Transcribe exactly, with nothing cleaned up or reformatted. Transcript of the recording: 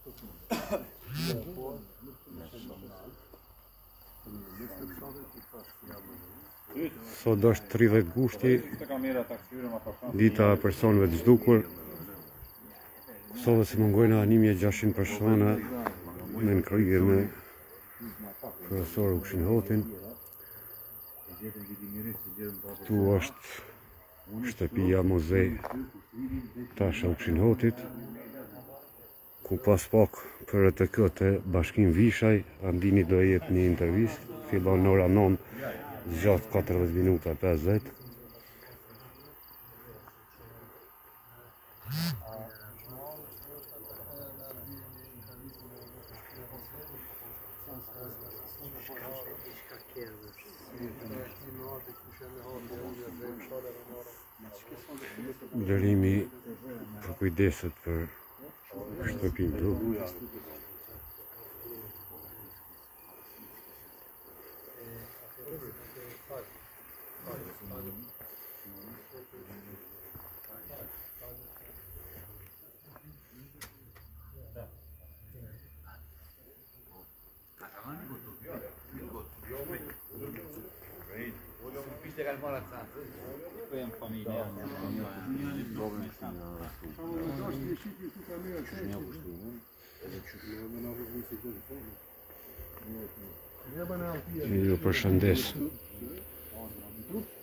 Sot është tridhjetë gushti, dita e personëve të zhdukur. Kosovës i mungojnë njëmijë e gjashtëqind persona me në krye me profesor Ukshin Hotin. Këtu është shtëpia muzej Tasha Ukshin Hotit, ku pas pak për të këtë bashkim Vishaj, Andini do jetë një intervistë, fillon në ora nëntë, zgjat katërdhjetë minuta pesëdhjetë. Lërimi për kujdeset për shtëpinë këtu. Ju përshëndes.